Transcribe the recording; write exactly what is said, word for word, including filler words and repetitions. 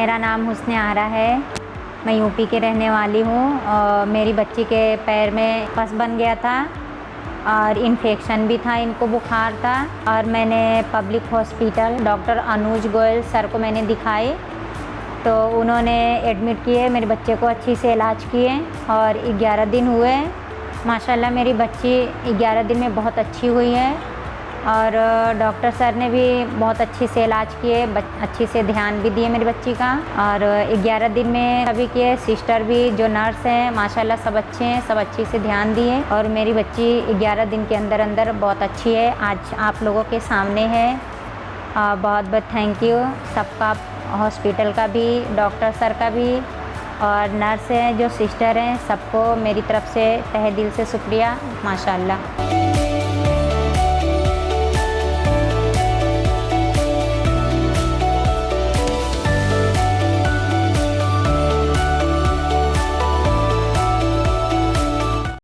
मेरा नाम हुस्ने आरा है। मैं यूपी के रहने वाली हूँ और मेरी बच्ची के पैर में पस बन गया था और इन्फेक्शन भी था, इनको बुखार था और मैंने public hospital doctor Anuj Goyal sir को मैंने दिखाई, तो उन्होंने एडमिट किए, मेरे बच्चे को अच्छी से इलाज किए और ग्यारह दिन हुए। माशाल्लाह मेरी बच्ची ग्यारह दिन में बहुत अच्छी हुई है और डॉक्टर सर ने भी बहुत अच्छी से इलाज किए, अच्छी से ध्यान भी दिए मेरी बच्ची का और ग्यारह दिन में सभी किए। सिस्टर भी जो नर्स हैं माशाल्लाह सब अच्छे हैं, सब अच्छी से ध्यान दिए और मेरी बच्ची ग्यारह दिन के अंदर अंदर बहुत अच्छी है, आज आप लोगों के सामने है। बहुत बहुत थैंक यू सबका, हॉस्पिटल का भी, डॉक्टर सर का भी और नर्स हैं जो सिस्टर हैं, सबको मेरी तरफ से तहे दिल से शुक्रिया माशाल्लाह।